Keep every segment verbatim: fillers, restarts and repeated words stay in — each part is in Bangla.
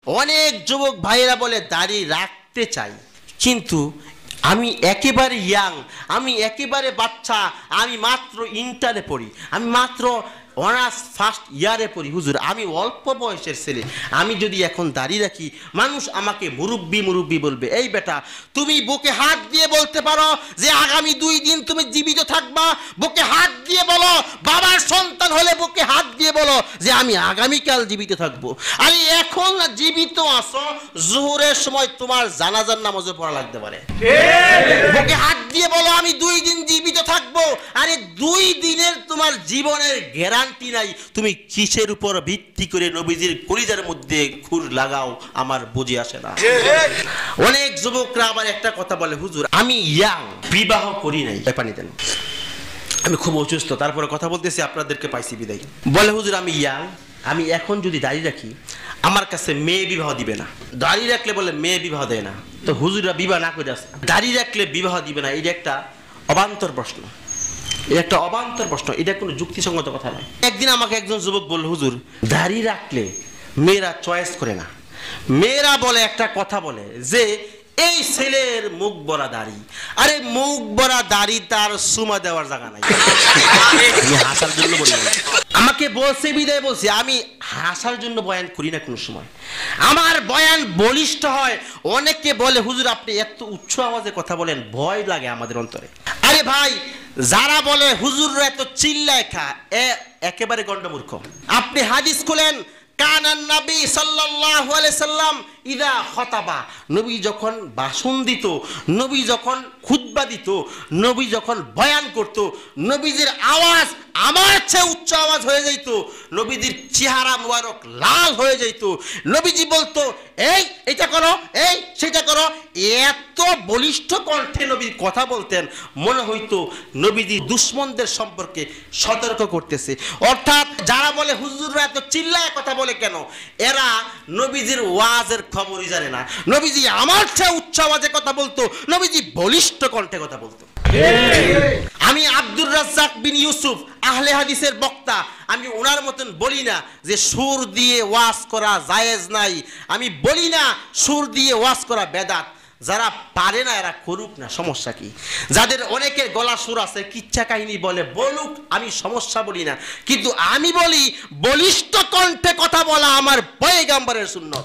অনেক যুবক ভাইয়েরা বলে দাড়ি রাখতে চাই, কিন্তু আমি একেবারে ইয়াং, আমি একেবারে বাচ্চা, আমি মাত্র ইন্টারে পড়ি, আমি মাত্র অনার্স ফার্স্ট ইয়ারে পড়ি। হুজুর আমি অল্প বয়সের ছেলে, আমি যদি এখন দাঁড়িয়ে রাখি মানুষ আমাকে মুরব্বি মুরব্বি বলবে। এই বেটা, তুমি বুকে হাত দিয়ে বলতে পারো যে আগামী দুই দিন তুমি জীবিত থাকবা? বুকে হাত দিয়ে বলো, বাবার সন্তান হলে বুকে হাত দিয়ে বলো যে আমি আগামীকাল জীবিত থাকবো। আরে এখন জীবিত আছো, জোহরের সময় তোমার জানাজার নামাজে পড়া লাগতে পারে। বুকে হাত দিয়ে বলো আমি দুই দিন জীবিত থাকবো। আরে দুই দিনের তোমার জীবনের গ্যারান্টি নাই, তুমি কিসের উপর ভিত্তি করে নবীজির কলিজার মধ্যে খুর লাগাও আমার বুঝে আসে না। অনেক যুবকরা আবার একটা কথা বলে, হুজুর আমি ইয়াং, বিবাহ করি নাই, পানি দেন, আমি খুব অসুস্থ, তারপরে কথা বলতেছি আপনাদেরকে পাইছি বিদায়। বলে হুজুর আমি ইয়াং, আমি এখন যদি দাঁড়িয়ে রাখি আমার কাছে মেয়ে বিবাহ দিবে না। দাঁড়িয়ে রাখলে বলে মেয়ে বিবাহ দেয় না, তো হুজুরা বিবাহ না করে আসে, দাঁড়িয়ে রাখলে বিবাহ দিবে না। এটা একটা অবান্তর প্রশ্ন, এটা একটা অবান্তর প্রশ্ন, এটা কোনো যুক্তিসঙ্গত কথা নয়। একদিন আমাকে একজন যুবক বলল, হুজুর দাড়ি রাখলে মেয়েরা চয়েস করে না। মেয়েরা বলে একটা কথা বলে যে এই ছেলের মুখ বড়া দাড়ি। আরে মুখ বড়া দাড়ি তার সুমা দেওয়ার জায়গা নাই। আমি হাসার জন্য বলি, আমাকে বলছে বিদায় বলছি, আমি হাসার জন্য বয়ান করি না কোনো সময়, আমার বয়ান বলিষ্ঠ হয়। অনেকে বলে হুজুর আপনি এত উচ্চ আওয়াজে কথা বলেন, ভয় লাগে আমাদের অন্তরে। আরে ভাই, যারা বলে হুজুররা এত চিল্লায় খা, এ একেবারে গন্ডমূর্খ। আপনি হাদিস খুলেন, কানান নবী সাল্লাল্লাহু আলাইহি সাল্লাম ইদা খতাবা, নবী যখন ভাষণ দিত, নবী যখন খুতবা দিত, নবী যখন বয়ান করত, নবীজির আওয়াজ আমার চেয়ে উচ্চ আওয়াজ হয়ে যাইত, নবীজির চেহারা মুবারক লাল হয়ে যাইত। নবীজি বলতো এই এটা করো, এই সেটা করো, এত বলিষ্ঠ কণ্ঠে নবী কথা বলতেন, মনে হইতো নবীজি দুশমনদের সম্পর্কে সতর্ক করতেছে। অর্থাৎ যারা বলে হুজুররা এত চিল্লায় কথা বলে কেন, এরা নবীজির ওয়াজের খবরই জানে না। নবীজি আমার চেয়ে উচ্চ আওয়াজে কথা বলতো, নবীজি বলিষ্ঠ কণ্ঠে কথা বলতো। আমি আব্দুর রাজ্জাক বিন ইউসুফ আহলে হাদিসের বক্তা, আমি ওনার মতন বলি না যে সুর দিয়ে ওয়াজ করা জায়েজ নাই, আমি বলি না সুর দিয়ে ওয়াজ করা বেদাত। যারা পারে না এরা করুক না, সমস্যা কি? যাদের অনেকের গলা সুর আছে, কিচ্ছা কাহিনী বলে, বলুক, আমি সমস্যা বলি না, কিন্তু আমি বলি বলিষ্ঠ কণ্ঠে কথা বলা আমার পয়গম্বরের সুন্নত।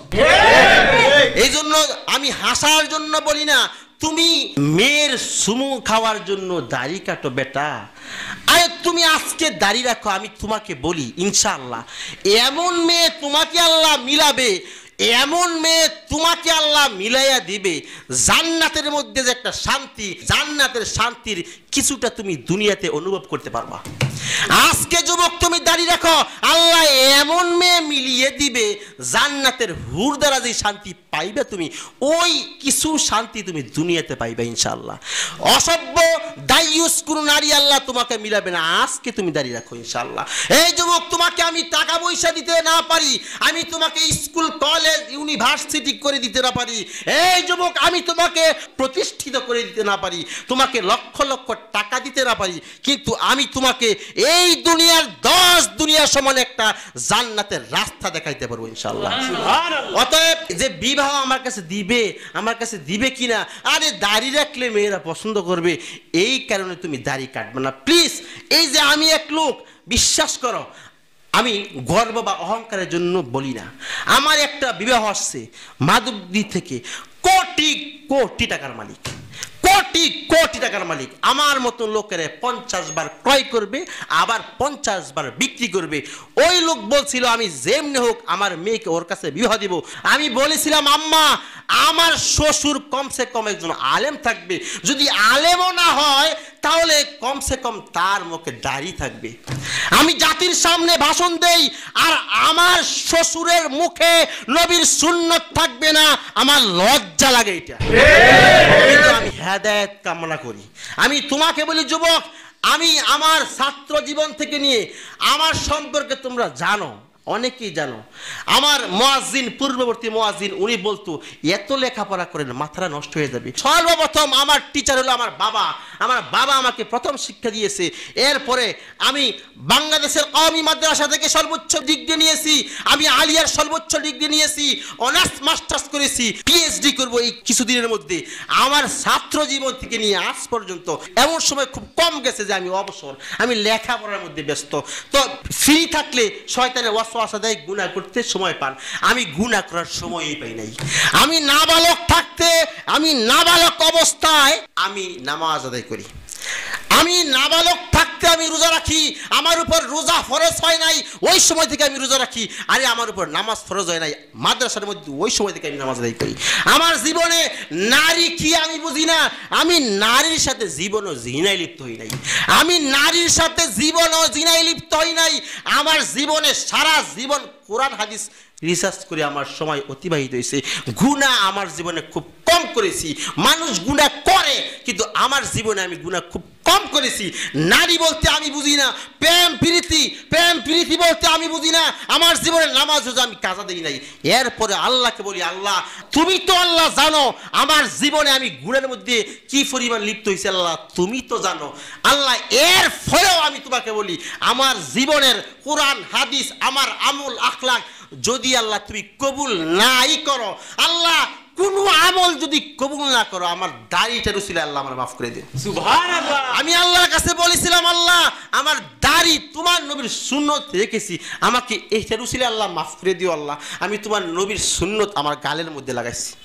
এই জন্য আমি হাসার জন্য বলি না তুমি মেয়ের সুমু খাওয়ার জন্য দাড়ি কাটো বেটা। আরে তুমি আজকে দাড়ি রাখো, আমি তোমাকে বলি ইনশাআল্লাহ এমন মেয়ে তোমাকে আল্লাহ মিলাবে, এমন মেয়ে তোমাকে আল্লাহ মিলাইয়া দিবে, জান্নাতের মধ্যে যে একটা শান্তি, জান্নাতের শান্তির কিছুটা তুমি দুনিয়াতে অনুভব করতে পারবা। আজকে যুবক তুমি দাঁড়িয়ে রাখো, আল্লাহ এমন মেয়ে মিলিয়ে দিবে, জান্নাতের হুর দ্বারা যে শান্তি পাইবে তুমি, ওই কিছু শান্তি তুমি দুনিয়াতে পাইবে ইনশাআল্লাহ। অসভ্য দাইয়ুস কোন নারী আল্লাহ তোমাকে মিলাবে না। আজকে তুমি দাঁড়িয়ে রাখো ইনশাআল্লাহ। এই যুবক তোমাকে আমি টাকা পয়সা দিতে না পারি, আমি তোমাকে স্কুল কলেজ ইউনিভার্সিটি করে দিতে না পারি, এই যুবক আমি তোমাকে প্রতিষ্ঠিত করে দিতে না পারি, তোমাকে লক্ষ লক্ষ টাকা দিতে না পারি, কিন্তু আমি তোমাকে এই দুনিয়ার দশ দুনিয়ার সমান একটা জান্নাতের রাস্তা দেখাইতে পারবো ইনশাআল্লাহ। অতএব যে বিবাহ আমার কাছে দিবে, আমার কাছে দিবে কিনা, আরে দাড়ি রাখলে মেয়েরা পছন্দ করবে, এই কারণে তুমি দাড়ি কাটবে না প্লিজ। এই যে আমি এক লোক, বিশ্বাস করো আমি গর্ব বা অহংকারের জন্য বলি না। আমার একটা বিবাহ আসছে মাধবদী থেকে, কোটি কোটি টাকার মালিক, কোটি কোটি টাকার মালিক। আমার মতো লোকেরা পঞ্চাশ বার ক্রয় করবে, আবার পঞ্চাশ বার বিক্রি করবে। ওই লোক বলছিল আমি যেমনি হোক আমার মেয়েকে ওর কাছে বিবাহ দিব। আমি বলেছিলাম আম্মা আমার শ্বশুর কমসে কম একজন আলেম থাকবে, যদি আলেমও না হয় তাহলে কমসে কম তার মুখে দাড়ি থাকবে। আমি জাতির সামনে ভাষণ দেই আর আমার শ্বশুরের মুখে নবীর সুন্নত থাকবে না, আমার লজ্জা লাগে এটা। কিন্তু আমি হেদায়েত কামনা করি। আমি তোমাকে বলি যুবক, আমি আমার ছাত্র জীবন থেকে নিয়ে আমার সম্পর্কে তোমরা জানো, অনেকেই জানো আমার মুয়াজ্জিন পূর্ববর্তী মুয়াজ্জিন উনি বলতো এত লেখাপড়া করেন মাথাটা নষ্ট হয়ে যাবে। সর্বপ্রথম আমার টিচার হলো আমার বাবা। আমার বাবা আমাকে প্রথম শিক্ষা দিয়েছে। এরপরে আমি বাংলাদেশের কওমি মাদ্রাসা থেকে সর্বোচ্চ ডিগ্রি নিয়েছি, আমি আলিয়ার সর্বোচ্চ ডিগ্রি নিয়েছি, অনার্স মাস্টার্স করেছি, পিএইচডি করব এই কিছুদিনের মধ্যে। আমার ছাত্র জীবন থেকে নিয়ে আজ পর্যন্ত এমন সময় খুব কম গেছে যে আমি অবসর, আমি লেখাপড়ার মধ্যে ব্যস্ত। তো ফ্রি থাকলে শয়তানের ওয়াসওয়াসা দেয় গুনাহ করতে সময় পান, আমি গুনাহ করার সময়ই পাই নাই। আমি নাবালক থাকতে, আমি নাবালক অবস্থায় আমি নামাজ আদায় করি। আমি নাবালক থাকতে আমি রোজা রাখি, আমার উপর রোজা ফরজ হয় নাই ওই সময় থেকে আমি রোজা রাখি। আরে আমার উপর নামাজ ফরজ হয় নাই মাদ্রাসার মধ্যে ওই সময় থেকে আমি নামাজ আদায় করি। আমার জীবনে নারী কি আমি বুঝি না, আমি নারীর সাথে জীবনও জিনায় লিপ্ত হই নাই, আমি নারীর সাথে জীবনও জিনায় লিপ্ত হই নাই। আমার জীবনে সারা জীবন কোরআন হাদিস রিসার্চ করে আমার সময় অতিবাহিত হয়েছে। গুনাহ আমার জীবনে খুব কম করেছি। মানুষ গুনাহ করে কিন্তু আমার জীবনে আমি গুনাহ খুব কম করেছি। নারী বলতে আমি বুঝি না, প্রেম প্রীতি প্রেম প্রীতি বলতে আমি বুঝি না। আমার জীবনে নামাজ রোজা আমি কাজা দিই নাই। এরপরে আল্লাহকে বলি, আল্লাহ তুমি তো আল্লাহ জানো আমার জীবনে আমি গুনাহের মধ্যে কি পরিমাণ লিপ্ত হয়েছে, আল্লাহ তুমি তো জানো। আল্লাহ এর ফলেও আমি তোমাকে বলি আমার জীবনের কোরআন হাদিস আমার আমল আখলাক যদি আল্লাহ তুমি কবুল নাই করো, আল্লাহ কোন আমল যদি কবুল না করো আমার দাড়িটা রুসিলে আল্লাহ আমার মাফ করে দিন। সুবহানাল্লাহ। আমি আল্লাহর কাছে বলেছিলাম আল্লাহ আমার দাড়ি তোমার নবীর সুন্নত রেখেছি, আমাকে এইটা রুসিলে আল্লাহ মাফ করে দিও আল্লাহ। আমি তোমার নবীর সুন্নত আমার গালের মধ্যে লাগাইছি।